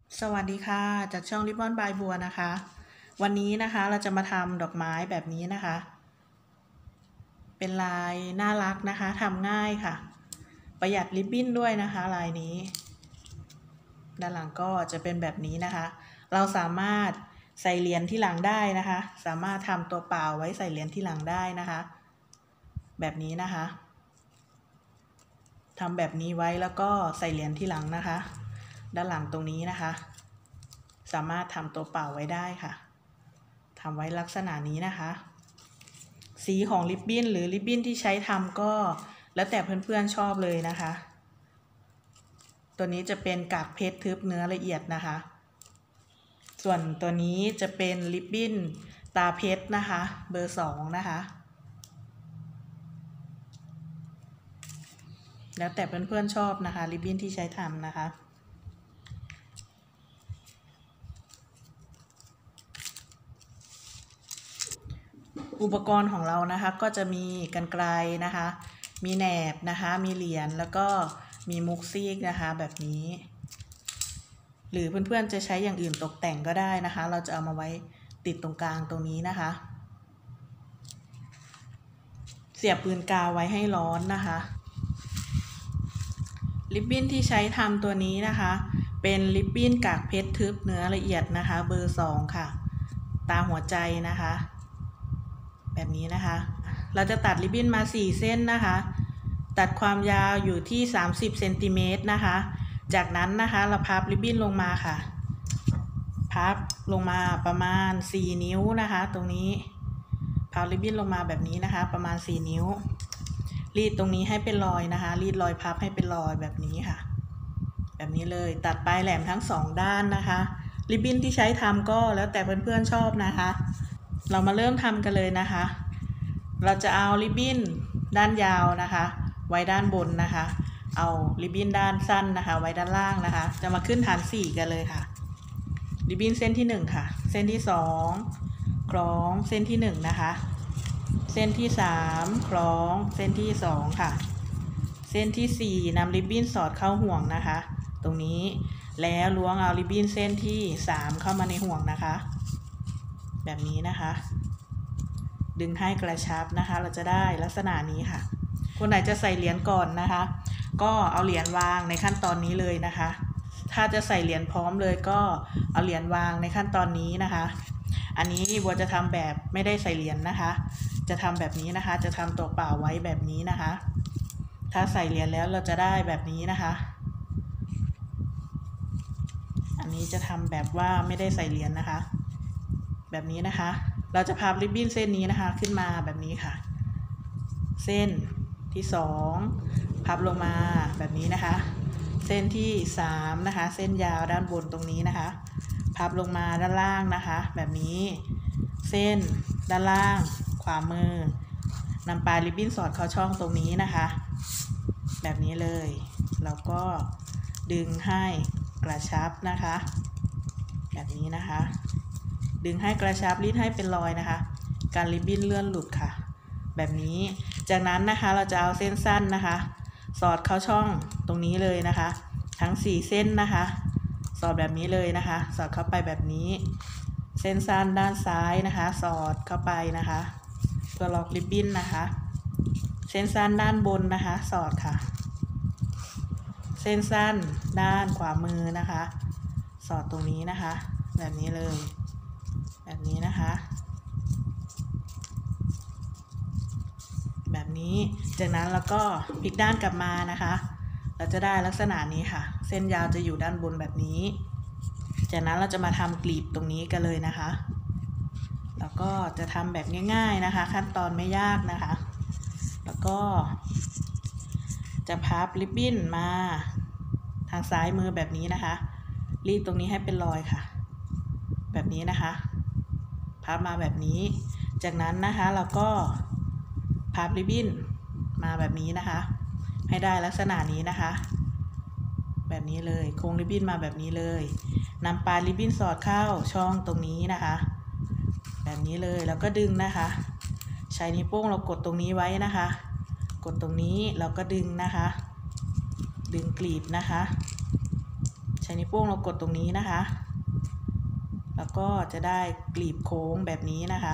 สวัสดีค่ะจากช่องริบบอนบายบัวนะคะวันนี้นะคะเราจะมาทำดอกไม้แบบนี้นะคะเป็นลายน่ารักนะคะทำง่ายค่ะประหยัดริบบิ้นด้วยนะคะลายนี้ด้านหลังก็จะเป็นแบบนี้นะคะเราสามารถใส่เหรียญที่หลังได้นะคะสามารถทำตัวเปล่าไว้ใส่เหรียญที่หลังได้นะคะแบบนี้นะคะทำแบบนี้ไว้แล้วก็ใส่เหรียญที่หลังนะคะด้านหลังตรงนี้นะคะสามารถทำตัวเปล่าไว้ได้ค่ะทำไว้ลักษณะนี้นะคะสีของริบบิ้นหรือริบบิ้นที่ใช้ทำก็แล้วแต่เพื่อนๆชอบเลยนะคะตัวนี้จะเป็นกากเพชรทึบเนื้อละเอียดนะคะส่วนตัวนี้จะเป็นริบบิ้นตาเพชรนะคะเบอร์2นะคะแล้วแต่เพื่อนๆชอบนะคะริบบิ้นที่ใช้ทำนะคะอุปกรณ์ของเรานะคะก็จะมีกรรไกรนะคะมีแหนบนะคะมีเหรียญแล้วก็มีมุกซีกนะคะแบบนี้หรือเพื่อนๆจะใช้อย่างอื่นตกแต่งก็ได้นะคะเราจะเอามาไว้ติดตรงกลางตรงนี้นะคะเสียบปืนกาวไว้ให้ร้อนนะคะริบบิ้นที่ใช้ทำตัวนี้นะคะเป็นริบบิ้นกากเพชรทึบเนื้อละเอียดนะคะเบอร์2ค่ะตาหัวใจนะคะแบบนี้นะคะเราจะตัดริบบิ้นมา4เส้นนะคะตัดความยาวอยู่ที่30เซนติเมตรนะคะจากนั้นนะคะเราพับริบบิ้นลงมาค่ะพับลงมาประมาณ4นิ้วนะคะตรงนี้พับริบบิ้นลงมาแบบนี้นะคะประมาณ4นิ้วรีดตรงนี้ให้เป็นรอยนะคะรีดรอยพับให้เป็นรอยแบบนี้ค่ะแบบนี้เลยตัดปลายแหลมทั้ง2ด้านนะคะริบบิ้นที่ใช้ทำก็แล้วแต่เพื่อนๆชอบนะคะเรามาเริ่มทำกันเลยนะคะเราจะเอาริบบิ้นด้านยาวนะคะไว้ด้านบนนะคะเอาริบบิ้นด้านสั้นนะคะไว้ด้านล่างนะคะจะมาขึ้นฐาน4กันเลยค่ะริบบิ้นเส้นที่1ค่ะเส้นที่2คล้องเส้นที่1นะคะเส้นที่3คล้องเส้นที่2ค่ะเส้นที่4นำริบบิ้นสอดเข้าห่วงนะคะตรงนี้แล้วล้วงเอาริบบิ้นเส้นที่3เข้ามาในห่วงนะคะแบบนี้นะคะดึงให้กระชับนะคะเราจะได้ลักษณะนี้ค่ะคนไหนจะใส่เหรียญก่อนนะคะก็เอาเหรียญวางในขั้นตอนนี้เลยนะคะถ้าจะใส่เหรียญพร้อมเลยก็เอาเหรียญวางในขั้นตอนนี้นะคะอันนี้บัวจะทำแบบไม่ได้ใส่เหรียญนะคะจะทำแบบนี้นะคะจะทำตัวเปล่าไว้แบบนี้นะคะถ้าใส่เหรียญแล้วเราจะได้แบบนี้นะคะอันนี้จะทำแบบว่าไม่ได้ใส่เหรียญนะคะแบบนี้นะคะเราจะพับริบบิ้นเส้นนี้นะคะขึ้นมาแบบนี้ค่ะเส้นที่2พับลงมาแบบนี้นะคะเส้นที่3นะคะเส้นยาวด้านบนตรงนี้นะคะพับลงมาด้านล่างนะคะแบบนี้เส้นด้านล่างขวามือนำปลายริบบิ้นสอดเข้าช่องตรงนี้นะคะแบบนี้เลยแล้วก็ดึงให้กระชับนะคะแบบนี้นะคะดึงให้กระชับรีดให้เป็นรอยนะคะการริบบิ้นเลื่อนหลุดค่ะแบบนี้จากนั้นนะคะเราจะเอาเส้นสั้นนะคะสอดเข้าช่องตรงนี้เลยนะคะทั้ง4เส้นนะคะสอดแบบนี้เลยนะคะสอดเข้าไปแบบนี้เส้นสั้นด้านซ้ายนะคะสอดเข้าไปนะคะเพื่อล็อกริบบิ้นนะคะเส้นสั้นด้านบนนะคะสอดค่ะเส้นสั้นด้านขวามือนะคะสอดตรงนี้นะคะแบบนี้เลยแบบนี้นะคะแบบนี้จากนั้นเราก็พลิกด้านกลับมานะคะเราจะได้ลักษณะนี้ค่ะเส้นยาวจะอยู่ด้านบนแบบนี้จากนั้นเราจะมาทำกลีบตรงนี้กันเลยนะคะแล้วก็จะทำแบบง่ายๆนะคะขั้นตอนไม่ยากนะคะแล้วก็จะพับริบบิ้นมาทางซ้ายมือแบบนี้นะคะรีดตรงนี้ให้เป็นรอยค่ะแบบนี้นะคะพับมาแบบนี้จากนั้นนะคะเราก็พับริบบิ้นมาแบบนี้นะคะให้ได้ลักษณะนี้นะคะแบบนี้เลยโค้งริบบิ้นมาแบบนี้เลยนำปลายริบบิ้นสอดเข้าช่องตรงนี้นะคะแบบนี้เลยแล้วก็ดึงนะคะใช้นิ้วโป้งเรากดตรงนี้ไว้นะคะกดตรงนี้เราก็ดึงนะคะดึงกลีบนะคะใช้นิ้วโป้งเรากดตรงนี้นะคะแล้วก็จะได้กลีบโค้งแบบนี้นะคะ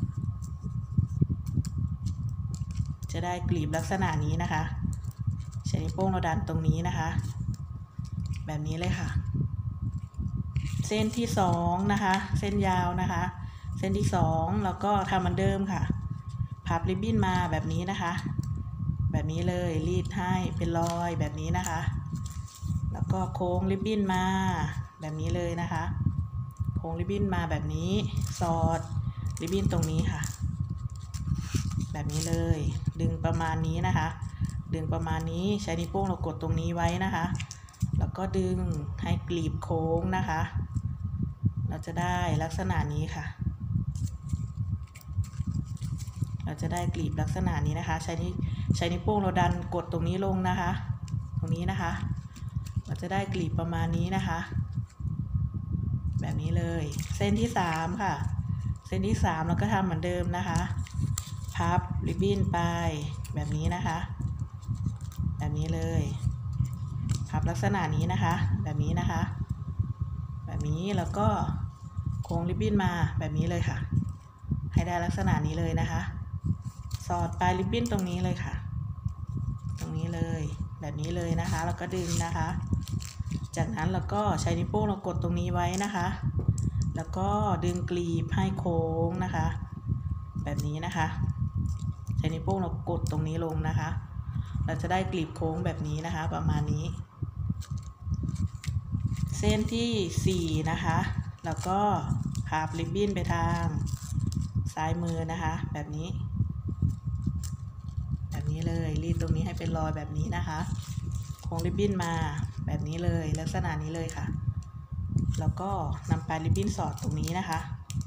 จะได้กลีบลักษณะนี้นะคะใช้นิ้วโป้งเราดันตรงนี้นะคะแบบนี้เลยค่ะเส้นที่2นะคะเส้นยาวนะคะเส้นที่2แล้วก็ทำเหมือนเดิมค่ะพับริบบิ้นมาแบบนี้นะคะแบบนี้เลยรีดให้เป็นรอยแบบนี้นะคะแล้วก็โค้งริบบิ้นมาแบบนี้เลยนะคะโค้งริบบิ้นมาแบบนี้สอดริบบิ้นตรงนี้ค่ะแบบนี้เลยดึงประมาณนี้นะคะดึงประมาณนี้ใช้นิ้วโป้งเรากดตรงนี้ไว้นะคะแล้วก็ดึงให้กลีบโค้งนะคะเราจะได้ลักษณะนี้ค่ะเราจะได้กลีบลักษณะนี้นะคะใช้นิ้วโป้งเราดันกดตรงนี้ลงนะคะตรงนี้นะคะเราจะได้กลีบประมาณนี้นะคะแบบนี้เลยเส้นที่3ค่ะเส้นที่3เราก็ทำเหมือนเดิมนะคะพับริบบิ้นไปแบบนี้นะคะแบบนี้เลยพับลักษณะนี้นะคะแบบนี้นะคะแบบนี้แล้วก็โค้งริบบิ้นมาแบบนี้เลยค่ะให้ได้ลักษณะนี้เลยนะคะสอดปลายริบบิ้นตรงนี้เลยค่ะตรงนี้เลยแบบนี้เลยนะคะแล้วก็ดึงนะคะจากนั้นเราก็ใช้นิ้วโป้งเรากดตรงนี้ไว้นะคะแล้วก็ดึงกลีบให้โค้งนะคะแบบนี้นะคะใช้นิ้วโป้งเรากดตรงนี้ลงนะคะเราจะได้กลีบโค้งแบบนี้นะคะประมาณนี้เส้นที่4นะคะแล้วก็พับริบบิ้นไปทางซ้ายมือนะคะแบบนี้เลยรีดตรงนี้ให้เป็นรอยแบบนี้นะคะโค้งริบบิ้นมาแบบนี้เลยลักษณะนี้เลยค่ะแล้วก็นำปลายริบบิ้นสอดตรงนี้นะคะ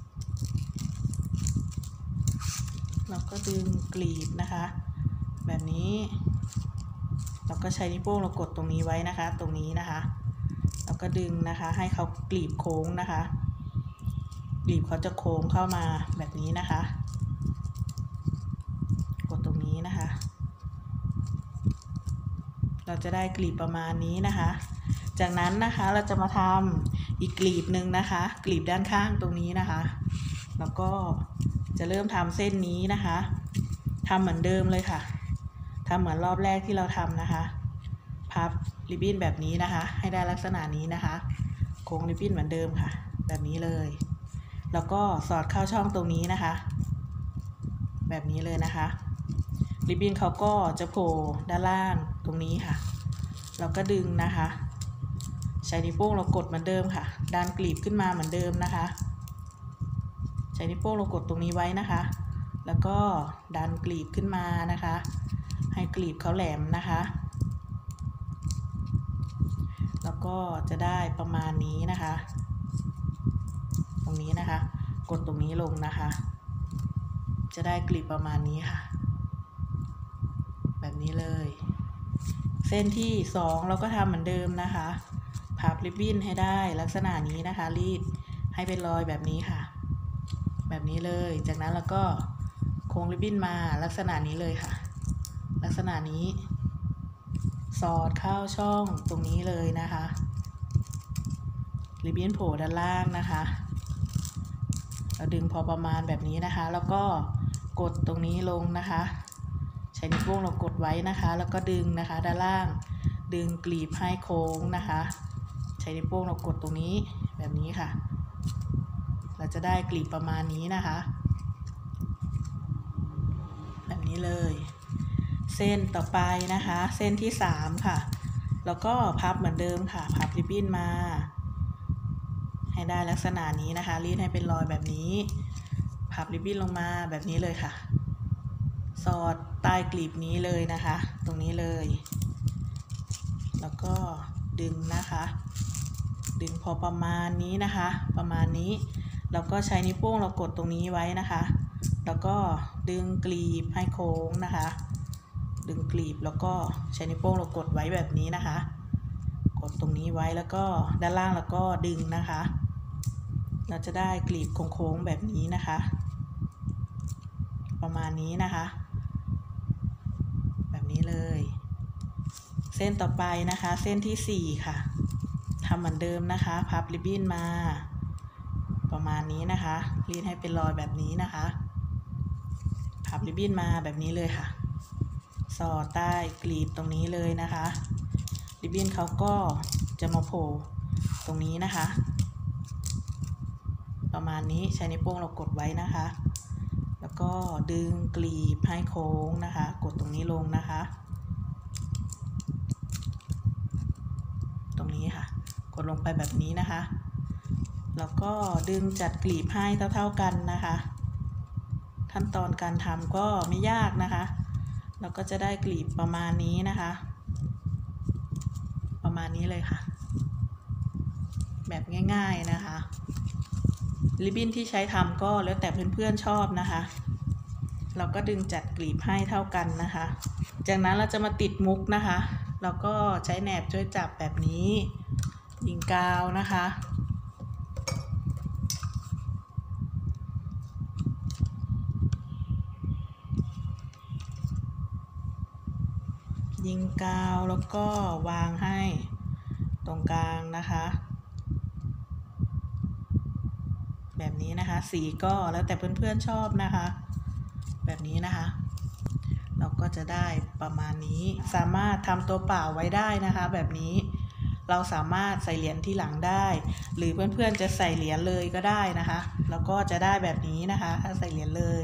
แล้วก็ดึงกลีบนะคะแบบนี้แล้วก็ใช้นิ้วโป้งเรากดตรงนี้ไว้นะคะตรงนี้นะคะแล้วก็ดึงนะคะให้เขากลีบโค้งนะคะกลีบเขาจะโค้งเข้ามาแบบนี้นะคะกดตรงนี้นะคะเราจะได้กลีบประมาณนี้นะคะจากนั้นนะคะเราจะมาทำอีกกลีบหนึ่งนะคะกลีบด้านข้างตรงนี้นะคะแล้วก็จะเริ่มทำเส้นนี้นะคะทำเหมือนเดิมเลยค่ะทำเหมือนรอบแรกที่เราทำนะคะพับริบบิ้นแบบนี้นะคะให้ได้ลักษณะนี้นะคะโค้งริบบิ้นเหมือนเดิมค่ะแบบนี้เลยแล้วก็สอดเข้าช่องตรงนี้นะคะแบบนี้เลยนะคะริบบิ้นเขาก็จะโผล่ด้านล่างตรงนี้ค่ะเราก็ดึงนะคะใช้นิ้วโป้งเรากดเหมือนเดิมค่ะดันกลีบขึ้นมาเหมือนเดิมนะคะใช้นิ้วโป้งเรากดตรงนี้ไว้นะคะแล้วก็ดันกลีบขึ้นมานะคะให้กลีบเขาแหลมนะคะแล้วก็จะได้ประมาณนี้นะคะตรงนี้นะคะกดตรงนี้ลงนะคะจะได้กลีบประมาณนี้ค่ะแบบนี้เลยเส้นที่2เราก็ทำเหมือนเดิมนะคะพับริบบิ้นให้ได้ลักษณะนี้นะคะรีดให้เป็นรอยแบบนี้ค่ะแบบนี้เลยจากนั้นเราก็โค้งริบบิ้นมาลักษณะนี้เลยค่ะลักษณะนี้สอดเข้าช่องตรงนี้เลยนะคะริบบิ้นโผล่ด้านล่างนะคะเราดึงพอประมาณแบบนี้นะคะแล้วก็กดตรงนี้ลงนะคะใช้นิ้วโป้งเรากดไว้นะคะแล้วก็ดึงนะคะด้านล่างดึงกลีบให้โค้งนะคะใช้นิ้วโป้งเรากดตรงนี้แบบนี้ค่ะเราจะได้กลีบประมาณนี้นะคะแบบนี้เลยเส้นต่อไปนะคะเส้นที่3ค่ะแล้วก็พับเหมือนเดิมค่ะพับริบบิ้นมาให้ได้ลักษณะนี้นะคะรีดให้เป็นรอยแบบนี้พับริบบิ้นลงมาแบบนี้เลยค่ะสอดใต้กลีบนี้เลยนะคะตรงนี้เลยแล้วก็ดึงนะคะดึงพอประมาณนี้นะคะประมาณนี้แล้วก็ใช้นิ้วโป้งเรากดตรงนี้ไว้นะคะแล้วก็ดึงกลีบให้โค้งนะคะดึงกลีบแล้วก็ใช้นิ้วโป้งเรากดไว้แบบนี้นะคะกดตรงนี้ไว้แล้วก็ด้านล่างแล้วก็ดึงนะคะเราจะได้กลีบโค้งๆแบบนี้นะคะประมาณนี้นะคะแบบนี้เลยเส้นต่อไปนะคะเส้นที่4ค่ะททำเหมือนเดิมนะคะพับริบบิ้นมาประมาณนี้นะคะรีดให้เป็นรอยแบบนี้นะคะพับริบบิ้นมาแบบนี้เลยค่ะสอดใต้กลีบตรงนี้เลยนะคะริบบิ้นเขาก็จะมาโผล่ตรงนี้นะคะประมาณนี้ใช้นิ้วโป้งเรากดไว้นะคะแล้วก็ดึงกลีบให้โค้งนะคะกดตรงนี้ลงนะคะตรงนี้ค่ะกดลงไปแบบนี้นะคะแล้วก็ดึงจัดกลีบให้เท่าๆกันนะคะขั้นตอนการทำก็ไม่ยากนะคะเราก็จะได้กลีบประมาณนี้นะคะประมาณนี้เลยค่ะแบบง่ายๆนะคะริบบิ้นที่ใช้ทำก็แล้วแต่เพื่อนๆชอบนะคะเราก็ดึงจัดกลีบให้เท่ากันนะคะจากนั้นเราจะมาติดมุกนะคะเราก็ใช้แหนบช่วยจับแบบนี้ยิงกาวนะคะยิงกาวแล้วก็วางให้ตรงกลางนะคะแบบนี้นะคะสีก็แล้วแต่เพื่อนๆชอบนะคะแบบนี้นะคะเราก็จะได้ประมาณนี้สามารถทำตัวเปล่าไว้ได้นะคะแบบนี้เราสามารถใส่เหรียญที่หลังได้หรือเพื่อนๆจะใส่เหรียญเลยก็ได้นะคะแล้วก็จะได้แบบนี้นะคะถ้าใส่เหรียญเลย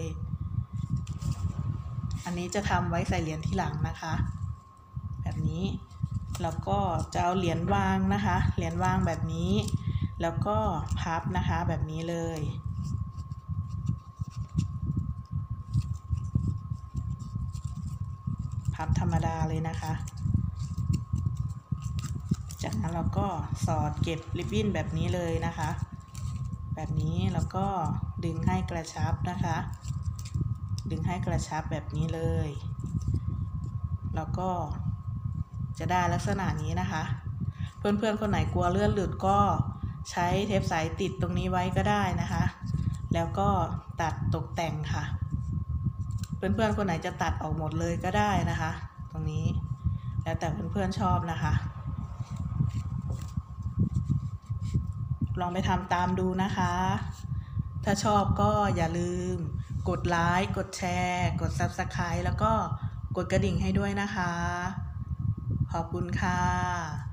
อันนี้จะทำไว้ใส่เหรียญที่หลังนะคะแบบนี้แล้วก็จะเอาเหรียญวางนะคะเหรียญวางแบบนี้แล้วก็พับนะคะแบบนี้เลยพับธรรมดาเลยนะคะจากนั้นเราก็สอดเก็บริบบิ้นแบบนี้เลยนะคะแบบนี้แล้วก็ดึงให้กระชับนะคะดึงให้กระชับแบบนี้เลยแล้วก็จะได้ลักษณะนี้นะคะเพื่อนๆคนไหนกลัวเลื่อนหลุดก็ใช้เทปใสติดตรงนี้ไว้ก็ได้นะคะแล้วก็ตัดตกแต่งค่ะเพื่อนๆคนไหนจะตัดออกหมดเลยก็ได้นะคะตรงนี้แล้วแต่เพื่อนๆชอบนะคะลองไปทำตามดูนะคะถ้าชอบก็อย่าลืมกดไลค์กดแชร์กด Subscribe แล้วก็กดกระดิ่งให้ด้วยนะคะขอบคุณค่ะ